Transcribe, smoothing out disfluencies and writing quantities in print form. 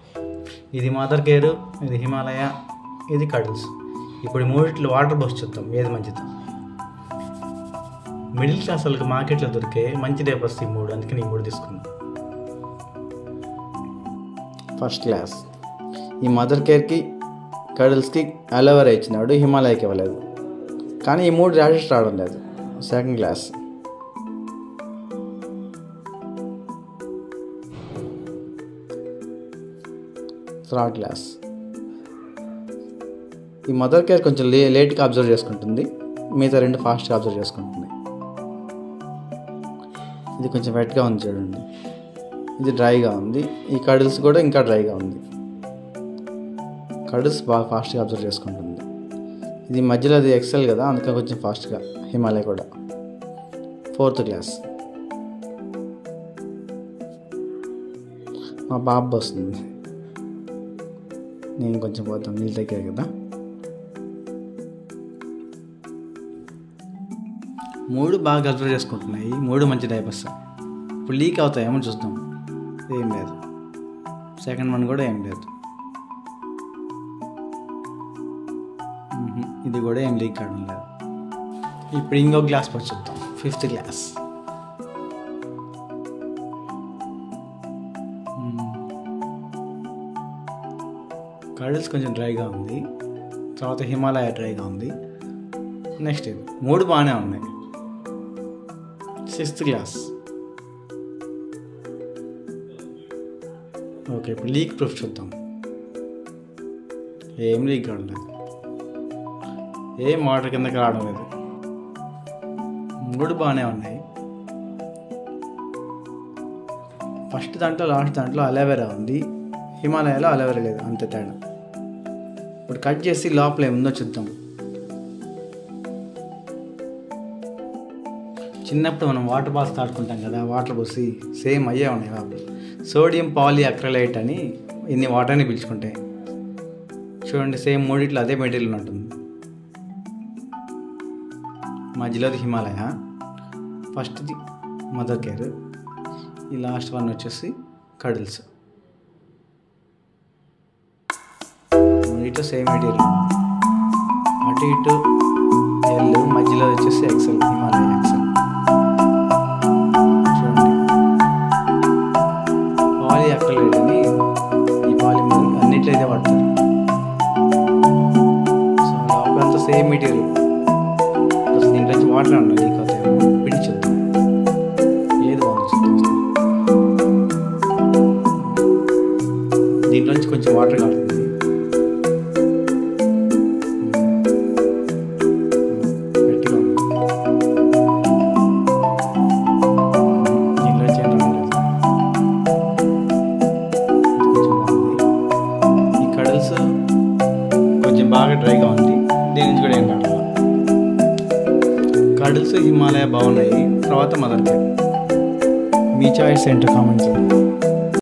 ఇది mother care, ఇది హిమాలయ, ఇది కడిల్స్. ఇప్పుడు మూడిట్లో వాటర్ బస్ చూద్దాం ఏది మంచిది. మిడిల్ క్లాస్ వాళ్ళకి మార్కెట్లో దొరికే మంచి డైపర్స్ ఈ మూడు, అందుకని ఈ మూడు తీసుకున్నాం. ఫస్ట్ క్లాస్ ఈ మదర్ కేర్కి కడిల్స్కి అలోవెరా ఇచ్చినాడు, హిమాలయకి ఇవ్వలేదు. కానీ ఈ మూడు ర్యాషెస్ రావడం లేదు. సెకండ్ క్లాస్ థర్డ్ క్లాస్ ఈ మదర్ కేర్ కొంచెం లేట్గా అబ్జర్వ్ చేసుకుంటుంది, మిగతా రెండు ఫాస్ట్గా అబ్జర్వ్ చేసుకుంటుంది. ఇది కొంచెం వెట్గా ఉంది చూడండి, ఇది డ్రైగా ఉంది. ఈ కడిల్స్ కూడా ఇంకా డ్రైగా ఉంది. కడిల్స్ బాగా ఫాస్ట్గా అబ్జర్వ్ చేసుకుంటుంది. ఇది మధ్యలో అది ఎక్సెల్ కదా, అందుకని కొంచెం ఫాస్ట్గా. హిమాలయ కూడా. ఫోర్త్ క్లాస్ మా బాబు వస్తుంది, నేను కొంచెం పోతాం, నీళ్ళు తగ్గారు కదా. మూడు బాగా అబ్జర్వ్ చేసుకుంటున్నాయి, మూడు మంచి డైపర్స్. ఇప్పుడు లీక్ అవుతాయేమో చూద్దాం. ఏం లేదు. సెకండ్ వన్ కూడా ఏం లేదు. ఇది కూడా ఏం లీక్ కావడం లేదు. ఇప్పుడు ఇంకో గ్లాస్ పచ్చి చూద్దాం. ఫిఫ్త్ గ్లాస్ కడిల్స్ కొంచెం డ్రైగా ఉంది, తర్వాత హిమాలయ డ్రైగా ఉంది. నెక్స్ట్ ఇది మూడు బాగానే ఉన్నాయి. Sixth class okay. ఇప్పుడు లీక్ ప్రూఫ్ చూద్దాం. ఏం లీక్ కావడం లేదు, ఏం వాటర్ కిందకి రావడం లేదు. మూడు బాగానే ఉన్నాయి. ఫస్ట్ దాంట్లో లాస్ట్ దాంట్లో అలోవెరా ఉంది, హిమాలయలో అలోవెరా లేదు, అంతే తేడా. ఇప్పుడు కట్ చేసి లోపల ఏముందో చూద్దాం. చిన్నప్పుడు మనం వాటర్ బాల్స్ ఆడుకుంటాం కదా, వాటర్ పోసి సేమ్ అయ్యే ఉన్నాయి లోపల. సోడియం పాలియాక్రిలేట్ అని ఇన్ని వాటర్ని పీల్చుకుంటాయి చూడండి. సేమ్ మూడిట్లో అదే మెటీరియల్ ఉంటుంది. మధ్యలోది హిమాలయ, ఫస్ట్ది మదర్ కేర్, ఈ లాస్ట్ వన్ వచ్చేసి కడిల్స్. ఇటు సేమ్ మెటీరియల్, అటు ఇటు ఎల్, మధ్యలో వచ్చేసి ఎక్సెల్, హిమాలయ ఎక్సెల్. చూడండి పాలియాక్రిలేట్ అని, ఈ పాలిమర్ అన్నిట్లో ఇదే వాడతారు. సో లోపలంతా సేమ్ మెటీరియల్. దీంట్లో నుంచి వాటర్ ఉన్నాయి, లీక్ అవుతాయి. పిండి చూద్దాం ఏది బాగుందో చూద్దాం. దీంట్లో నుంచి కొంచెం వాటర్ కాడుతుంది. బాగా డ్రైగా ఉంది, దీని నుంచి కూడా ఏం కావాలి. కడిల్స్ హిమాలయ బాగున్నాయి, తర్వాత మదర్ కేర్. మీ చాయిస్ ఏంటో కామెంట్ చేయండి.